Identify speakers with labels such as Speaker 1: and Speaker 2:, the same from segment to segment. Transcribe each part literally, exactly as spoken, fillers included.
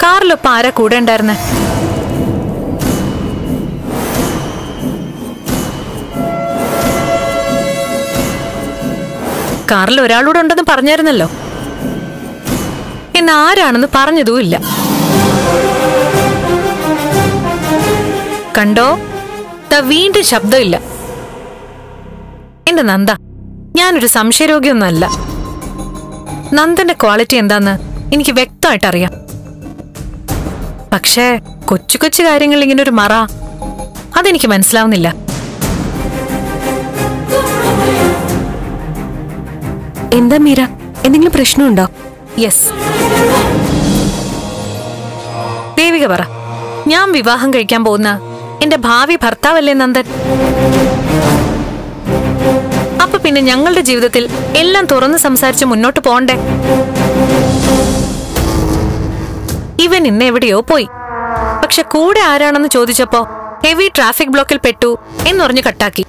Speaker 1: കാറിലൊപ്പം ആരാ കൂടെ ഉണ്ടായിരുന്നെ? കാറിൽ ഒരാളൂടെ ഉണ്ടെന്ന് പറഞ്ഞായിരുന്നല്ലോ. എന്ന് ആരാണെന്ന് പറഞ്ഞതുമില്ല. കണ്ടോ, ദാ വീണ്ടും ശബ്ദമില്ല. എന്റെ നന്ദ, ഞാനൊരു സംശയരോഗിയൊന്നുമല്ല. നന്ദന്റെ ക്വാളിറ്റി എന്താന്ന് എനിക്ക് വ്യക്തമായിട്ട് അറിയാം. പക്ഷേ കൊച്ചു കൊച്ചു കാര്യങ്ങൾ ഇങ്ങനെ ഒരു മറ, അതെനിക്ക് മനസ്സിലാവുന്നില്ല.
Speaker 2: എന്താ മീര, എന്തെങ്കിലും പ്രശ്നമുണ്ടോ?
Speaker 1: യെസ്. ദേവിക പറ, ഞാൻ വിവാഹം കഴിക്കാൻ പോകുന്ന എന്റെ ഭാവി ഭർത്താവല്ലേ നന്ദൻ? അപ്പൊ പിന്നെ ഞങ്ങളുടെ ജീവിതത്തിൽ എല്ലാം തുറന്ന് സംസാരിച്ച് മുന്നോട്ട് പോണ്ടേ? ഇവൻ ഇന്ന് എവിടെയോ പോയി. പക്ഷെ കൂടെ ആരാണെന്ന് ചോദിച്ചപ്പോ ഹെവി ട്രാഫിക് ബ്ലോക്കിൽ പെട്ടു എന്ന് പറഞ്ഞ് കട്ടാക്കി.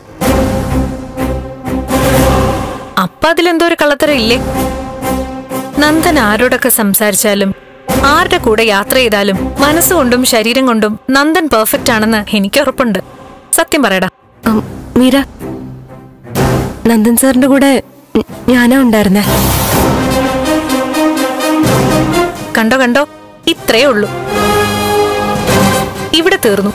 Speaker 1: അപ്പൊ അതിലെന്തോ ഒരു കള്ളത്തരം ഇല്ലേ? നന്ദൻ ആരോടൊക്കെ സംസാരിച്ചാലും ആരുടെ കൂടെ യാത്ര ചെയ്താലും മനസ്സുകൊണ്ടും ശരീരം കൊണ്ടും നന്ദൻ പെർഫെക്റ്റ് ആണെന്ന് എനിക്ക് ഉറപ്പുണ്ട്. സത്യം പറയടാ.
Speaker 2: മീര, നന്ദൻ സാറിന്റെ കൂടെ ഞാനാ ഉണ്ടായിരുന്നേ.
Speaker 1: കണ്ടോ കണ്ടോ, ഇത്രേ ഉള്ളൂ. ഇവിടെ തീർന്നു.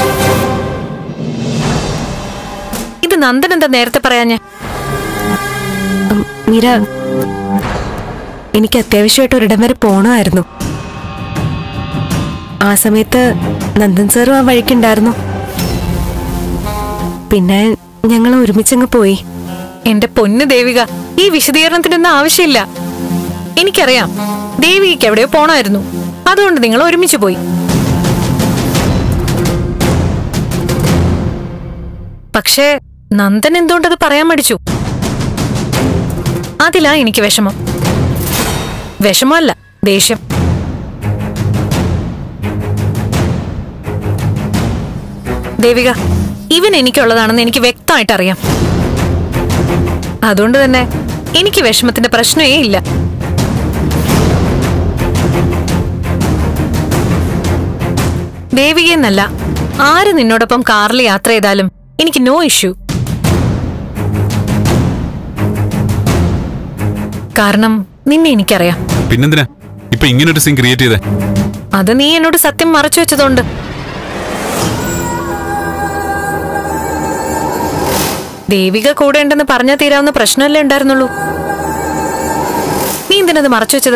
Speaker 1: ഇത് നന്ദൻ എന്താ നേരത്തെ പറയാഞ്ഞേ?
Speaker 2: മീര, എനിക്ക് അത്യാവശ്യമായിട്ട് ഒരിടം വരെ പോണമായിരുന്നു. ആ സമയത്ത് നന്ദൻ സാറും ആ വഴിക്കുണ്ടായിരുന്നു. പിന്നെ ഞങ്ങൾ ഒരുമിച്ചങ്ങ് പോയി.
Speaker 1: എന്റെ പൊന്ന് ദേവിക, ഈ വിശദീകരണത്തിനൊന്നും ആവശ്യമില്ല. എനിക്കറിയാം ദേവികയ്ക്ക് എവിടെയോ പോണമായിരുന്നു, അതുകൊണ്ട് നിങ്ങൾ ഒരുമിച്ച് പോയി. പക്ഷേ നന്ദൻ എന്തുകൊണ്ടത് പറയാൻ മടിച്ചു? അതിലാ എനിക്ക് വിഷമം. വിഷമമല്ല, ദേഷ്യം. ദേവിക, ഇവൻ എനിക്കുള്ളതാണെന്ന് എനിക്ക് വ്യക്തമായിട്ട് അറിയാം. അതുകൊണ്ട് തന്നെ എനിക്ക് വിഷമത്തിന്റെ പ്രശ്നമേ ഇല്ല. ദേവികയെന്നല്ല, ആര് നിന്നോടൊപ്പം കാറിൽ യാത്ര ചെയ്താലും എനിക്ക് നോ ഇഷ്യൂ. കാരണം നിന്നെ എനിക്കറിയാം.
Speaker 3: പിന്നെന്തിനാ ഇപ്പൊ ഇങ്ങനൊരു സീൻ ക്രിയേറ്റ് ചെയ്തേ?
Speaker 1: അത് നീ എന്നോട് സത്യം മറച്ചു വെച്ചതുകൊണ്ട്. ദേവിക കൂടെ ഉണ്ടെന്ന് പറഞ്ഞാൽ തീരാവുന്ന പ്രശ്നമല്ലേ ഉണ്ടായിരുന്നുള്ളൂ. നീ എന്തിനത് മറച്ചു വെച്ചത്?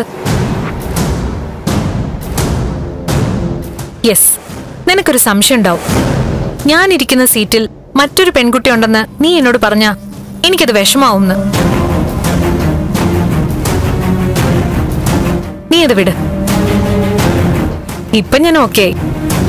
Speaker 1: യെസ്, നിനക്കൊരു സംശയം ഉണ്ടാവും. ഞാനിരിക്കുന്ന സീറ്റിൽ മറ്റൊരു പെൺകുട്ടി ഉണ്ടെന്ന് നീ എന്നോട് പറഞ്ഞാ എനിക്കത് വിഷമാവുന്ന്. നീ അത് വിട്. ഇപ്പൊ ഞാൻ ഓക്കെ ആയി.